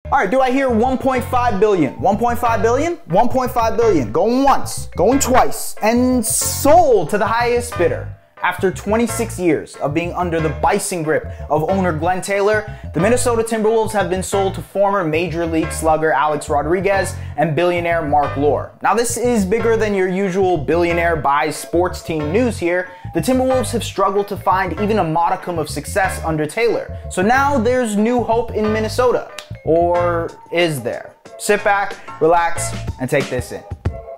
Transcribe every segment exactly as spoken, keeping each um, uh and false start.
All right, do I hear one point five billion? one point five billion? one point five billion, going once, going twice, and sold to the highest bidder. After twenty-six years of being under the Bison Grip of owner Glen Taylor, the Minnesota Timberwolves have been sold to former Major League slugger Alex Rodriguez and billionaire Marc. Now this is bigger than your usual billionaire-buys-sports-team news here. The Timberwolves have struggled to find even a modicum of success under Taylor. So now there's new hope in Minnesota. Or is there? Sit back, relax, and take this in.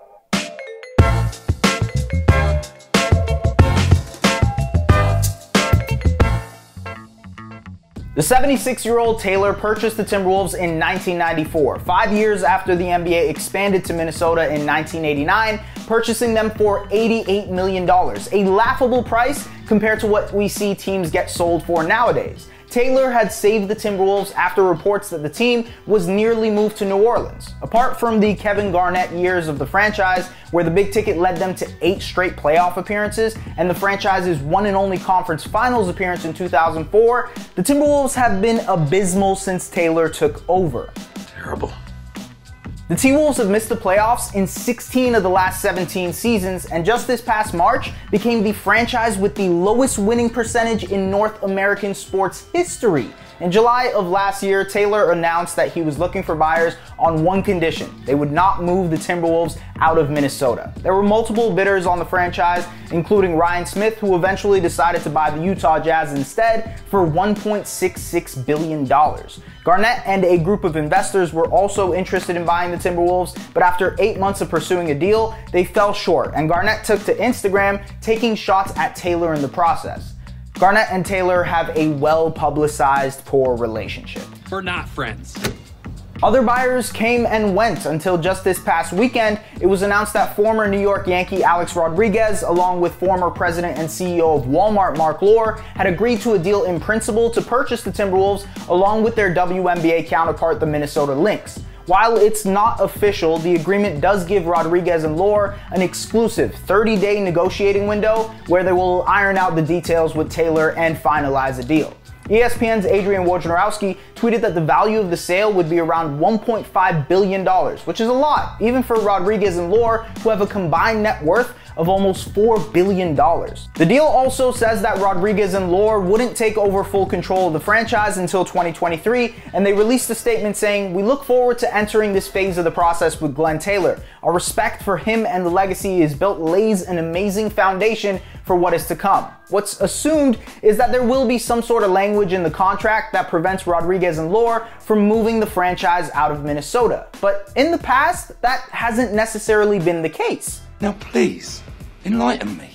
The seventy-six-year-old Taylor purchased the Timberwolves in nineteen ninety-four, five years after the N B A expanded to Minnesota in nineteen eighty-nine, purchasing them for eighty-eight million dollars, a laughable price compared to what we see teams get sold for nowadays. Taylor had saved the Timberwolves after reports that the team was nearly moved to New Orleans. Apart from the Kevin Garnett years of the franchise, where the big ticket led them to eight straight playoff appearances and the franchise's one and only conference finals appearance in two thousand four, the Timberwolves have been abysmal since Taylor took over. Terrible. The T-Wolves have missed the playoffs in sixteen of the last seventeen seasons, and just this past March became the franchise with the lowest winning percentage in North American sports history. In July of last year, Taylor announced that he was looking for buyers on one condition: they would not move the Timberwolves out of Minnesota. There were multiple bidders on the franchise, including Ryan Smith, who eventually decided to buy the Utah Jazz instead for one point six six billion dollars. Garnett and a group of investors were also interested in buying the Timberwolves, but after eight months of pursuing a deal, they fell short, and Garnett took to Instagram, taking shots at Taylor in the process. Garnett and Taylor have a well-publicized poor relationship. We're not friends. Other buyers came and went until just this past weekend. It was announced that former New York Yankee Alex Rodriguez, along with former president and C E O of Walmart Marc, had agreed to a deal in principle to purchase the Timberwolves along with their W N B A counterpart, the Minnesota Lynx. While it's not official, the agreement does give Rodriguez and Lore an exclusive thirty-day negotiating window where they will iron out the details with Taylor and finalize a deal. E S P N's Adrian Wojnarowski tweeted that the value of the sale would be around one point five billion dollars, which is a lot, even for Rodriguez and Lore, who have a combined net worth of almost four billion dollars. The deal also says that Rodriguez and Lore wouldn't take over full control of the franchise until twenty twenty-three, and they released a statement saying, "We look forward to entering this phase of the process with Glen Taylor. Our respect for him and the legacy he has built lays an amazing foundation for what is to come." What's assumed is that there will be some sort of language in the contract that prevents Rodriguez and Lore from moving the franchise out of Minnesota. But in the past, that hasn't necessarily been the case. Now please, enlighten me.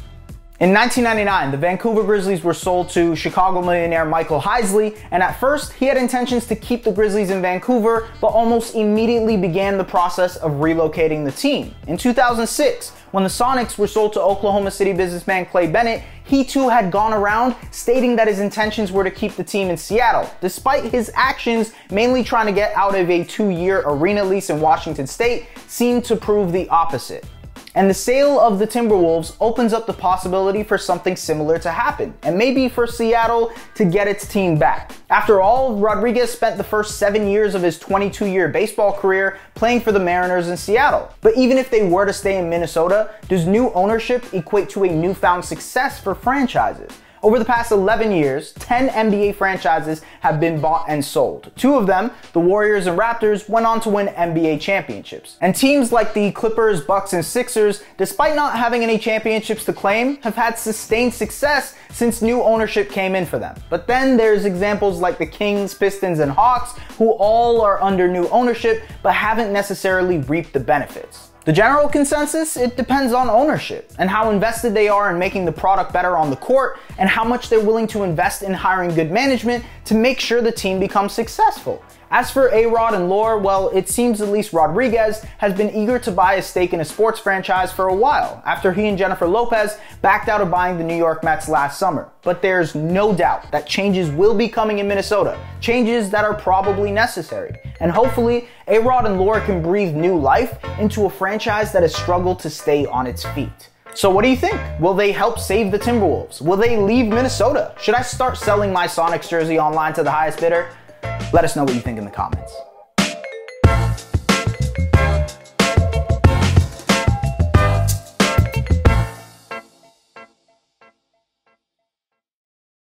In nineteen ninety-nine, the Vancouver Grizzlies were sold to Chicago millionaire Michael Heisley, and at first he had intentions to keep the Grizzlies in Vancouver, but almost immediately began the process of relocating the team. In two thousand six, when the Sonics were sold to Oklahoma City businessman Clay Bennett, he too had gone around stating that his intentions were to keep the team in Seattle, despite his actions mainly trying to get out of a two-year arena lease in Washington State seemed to prove the opposite. And the sale of the Timberwolves opens up the possibility for something similar to happen, and maybe for Seattle to get its team back. After all, Rodriguez spent the first seven years of his twenty-two-year baseball career playing for the Mariners in Seattle. But even if they were to stay in Minnesota, does new ownership equate to a newfound success for franchises? Over the past eleven years, ten N B A franchises have been bought and sold. Two of them, the Warriors and Raptors, went on to win N B A championships. And teams like the Clippers, Bucks, and Sixers, despite not having any championships to claim, have had sustained success since new ownership came in for them. But then there's examples like the Kings, Pistons, and Hawks, who all are under new ownership but haven't necessarily reaped the benefits. The general consensus, it depends on ownership and how invested they are in making the product better on the court and how much they're willing to invest in hiring good management to make sure the team becomes successful. As for A-Rod and Lore, well, it seems at least Rodriguez has been eager to buy a stake in a sports franchise for a while, after he and Jennifer Lopez backed out of buying the New York Mets last summer. But there's no doubt that changes will be coming in Minnesota, changes that are probably necessary. And hopefully, A-Rod and Lore can breathe new life into a franchise that has struggled to stay on its feet. So what do you think? Will they help save the Timberwolves? Will they leave Minnesota? Should I start selling my Sonics jersey online to the highest bidder? Let us know what you think in the comments.